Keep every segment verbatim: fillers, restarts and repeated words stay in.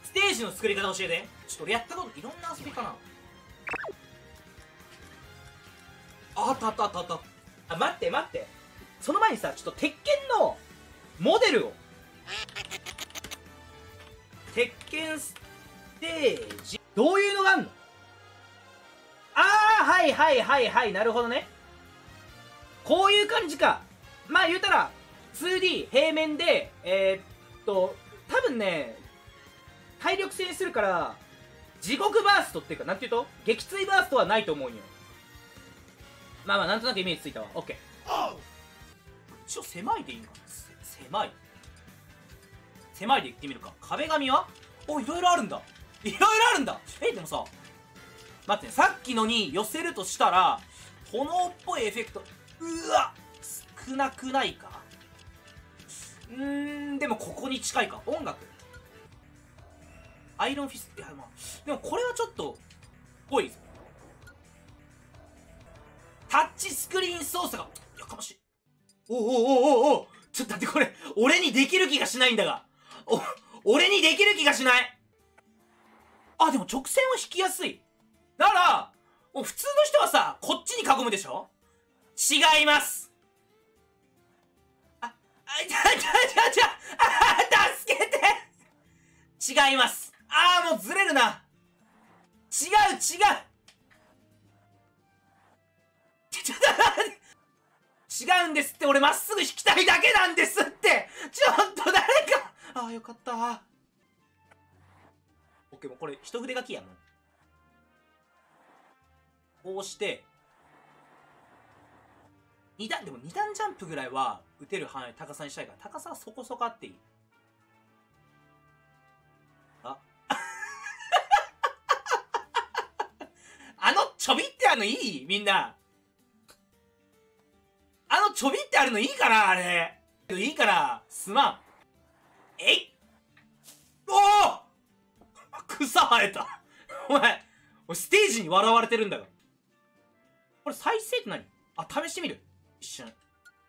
ステージの作り方教えて。ちょっと俺やったこといろんな遊びかな。あったあったあったあった。あ、待って待って、その前にさ、ちょっと鉄拳のモデルを、鉄拳ステージどういうのがあんの。ああ、はいはいはいはい、なるほどね。こういう感じか。まあ言うたら ツーディー 平面で、えー、っと多分ね体力戦するから地獄バーストっていうか、なんていうと撃墜バーストはないと思うんよ。まあまあなんとなくイメージついたわ。 OK。 一応狭いでいいんかな。狭い狭いでいってみるか。壁紙はお、いろいろあるんだ、いろいろあるんだ。え、でもさ、待ってね、さっきのに寄せるとしたら炎っぽいエフェクト、うわ少なくないか。うーん、でもここに近いか。音楽アイロンフィス、いやまあでもこれはちょっとぽいぞ。タッチスクリーン操作がやかましい。おおおおおお、ちょっと待って、これ俺にできる気がしないんだが、お俺にできる気がしない。あ、でも直線は引きやすい。だからもう普通の人はさ、こっちに囲むでしょ。違います。あ、あ、ちゃちゃちゃちゃ、あ、助けて。違います。あー、もうずれるな。違う違う。ちょっと待って。違うんですって。俺まっすぐ引きたいだけなんですって。ちょっと誰か。あー、よかった。オッケー、もうこれ一筆書きやもん。こうしてに段、でもに段ジャンプぐらいは打てる範囲、高さにしたいから、高さはそこそこあっていい。ああのちょびってあるのいい？みんなあのちょびってあるのいいかな。あれいいからすまん。えいおお草生えたお前ステージに笑われてるんだが。これ再生って何？あ、試してみる一瞬。違う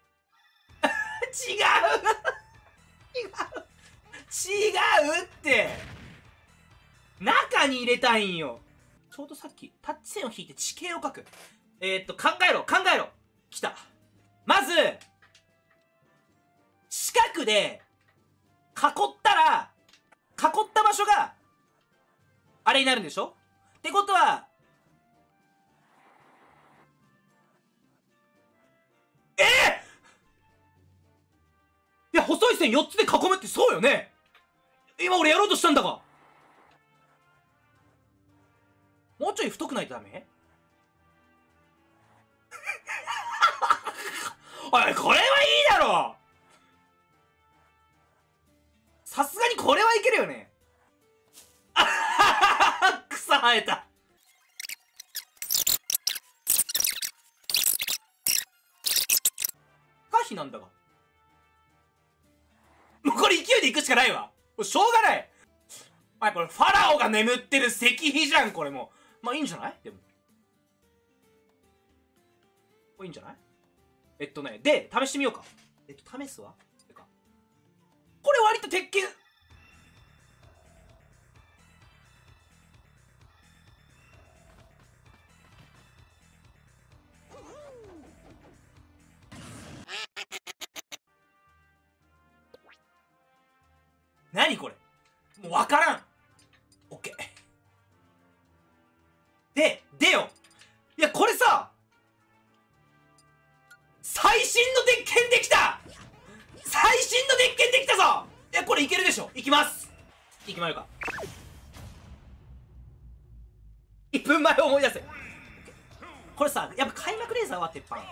違う違うって、中に入れたいんよ。ちょうどさっきタッチ線を引いて地形を描く。えー、っと考えろ考えろ。きた。まず四角で囲ったら、囲った場所があれになるんでしょ。ってことは、えー、いや細い線よっつで囲むってそうよね。今俺やろうとしたんだが。もうちょい太くないとダメおい、これはいいだろ。さすがにこれはいけるよね。あははは草生えた。可否なんだが。もうこれ勢いでいくしかないわ。しょうがない。お前これファラオが眠ってる石碑じゃんこれもう。まあいいんじゃない。でもいいんじゃない。えっとね、で試してみようか。えっと試すわ。これ割と鉄拳。何これもう分からん。オッケーででよ。いやこれさ、最新の鉄拳できた。最新の鉄拳できたぞ。いやこれいけるでしょ。いきます。いきまようか。いっぷんまえを思い出せ。これさ、やっぱ開幕レーザーは鉄板。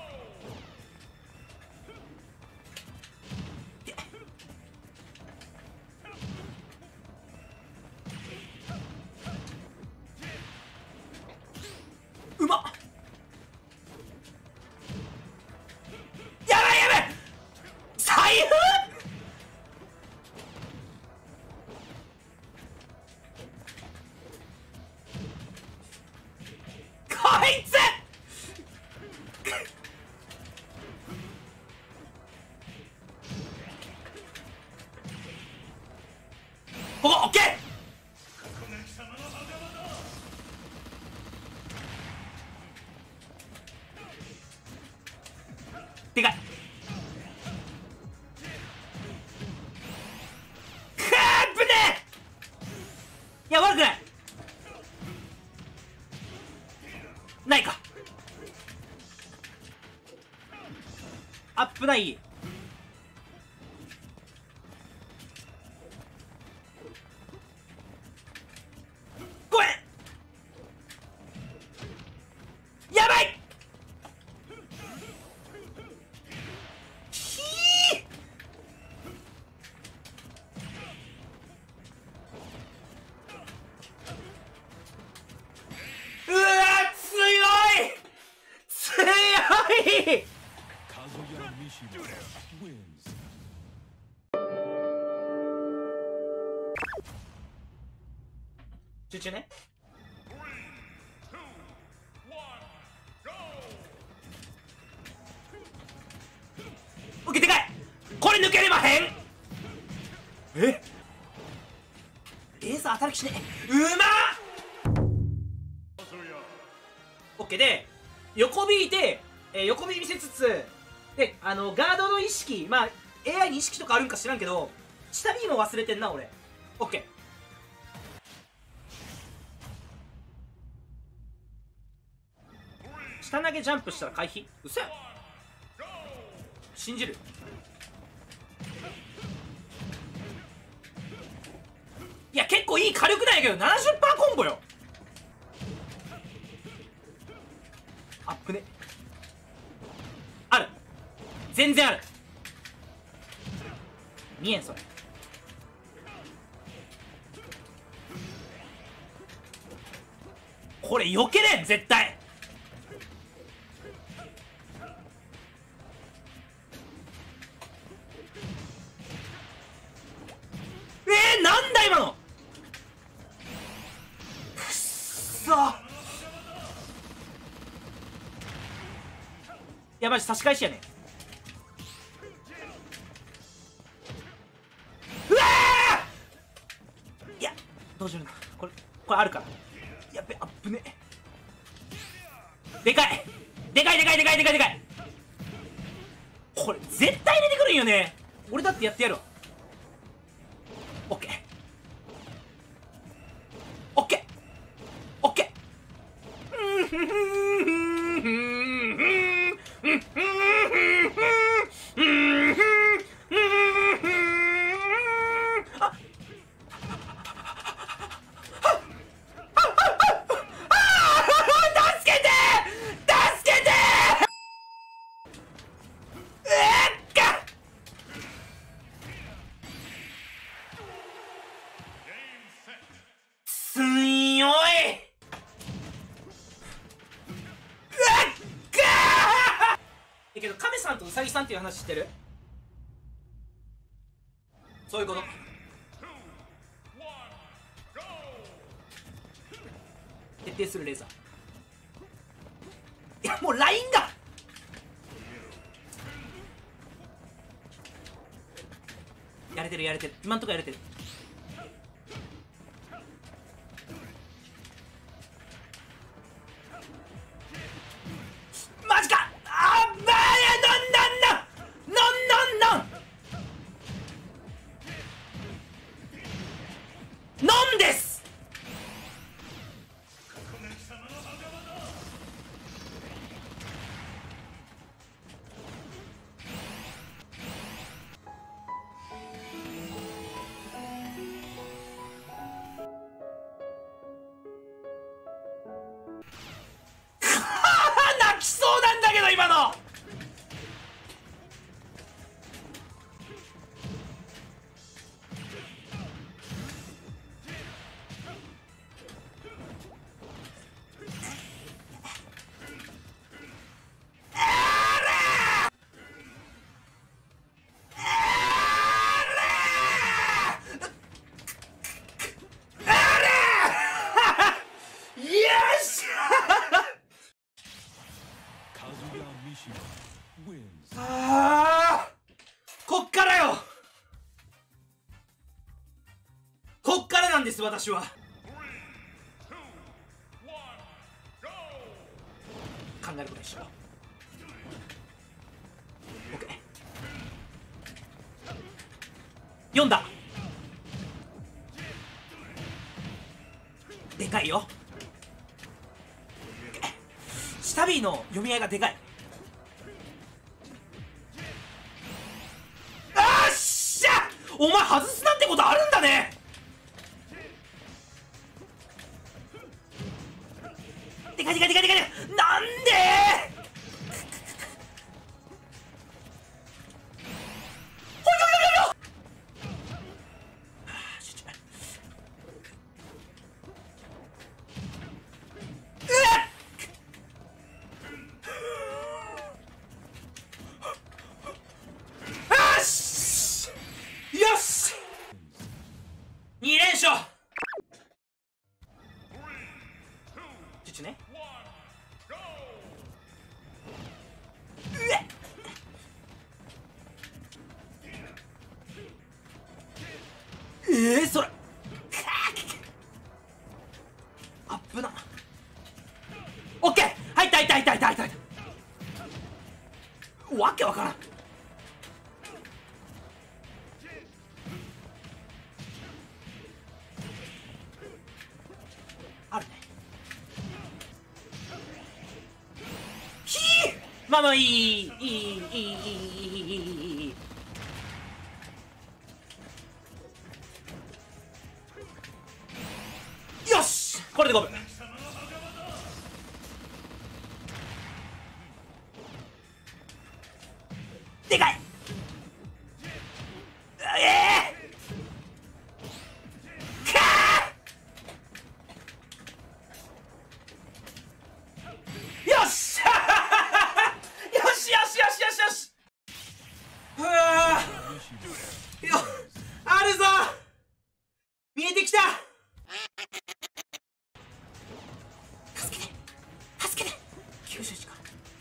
うまっ。やばいやばい。財布こいつここオッケー。 ない。ごめん、やばい。ひー、うわ強い強い。集中ね。オッケー、でかい。これ抜けれまへん。えエース当たる気しねえ。うまっ。オッケーで横引いて、えー、横引見せつつで、あのガードの意識、まあ エーアイ に意識とかあるんか知らんけど、下 B も忘れてんな俺。オッケー、下投げジャンプしたら回避。うそやん、信じる。いや結構いい火力なんやけど ななじゅっパーセント コンボよ。アップね。ある、全然ある。見えんそれ。これ避けれん絶対。えー、なんだ今の。くっそ。いやマジ差し返しやね。うわー、いやどうしような、これこれあるから。やっべ、あっぶね。でかいでかいでかいでかいでかいでかい。これ絶対入れてくるんよね。俺だってやってやるわ。オッケーオッケーオッケー。あ助けて助けて。えっかすんよい。だけど亀さんとウサギさんっていう話知ってる？そういうこと。徹底するレーザー。いやもうラインがやれてるやれてる、今んとこやれてる。マジか。あっばーや、なんなんなんなんなんなんです。泣きそうなんだけど今の。あー、こっからよ。こっからなんです私は。考えることにしよう。オッケー、読んだ。でかいよ。下 B の読み合いがでかい。 外すなんてことあるんだね。でかいでかいでかいでかい、なんでに連勝。ちょちょね。うええー、それあっぶな。オッケー、入った入った入った入った入った入ったわけわからん。あるね。ひー、まあまあいいいいいいいいいいい。よし、これで五分。でかい。ええー、かー、よしよしよしよしよしよし。うわーよ、あるぞ、見えてきた。助けて助けて。きゅうじゅういちか。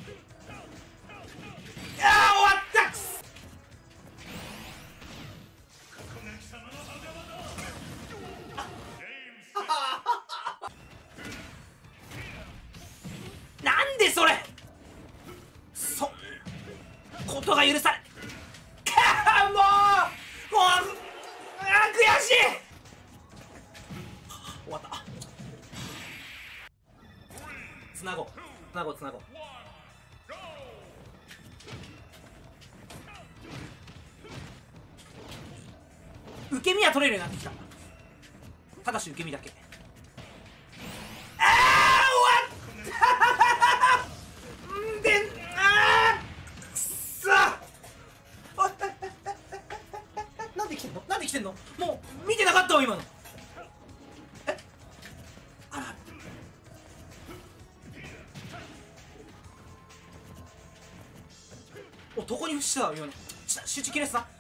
ああ終わった。くそなんでそれ、そことが許されかもうもう、あ悔しい。終わった。つなごうつなごうつなごう。受け身は取れるようになってきた。ただし受け身だけ。ああ終わったんで、あーくっそなんで来てんのなんで来てんの。もう見てなかったわ今の。えあら、男に伏したわ今の。集中切れっすな。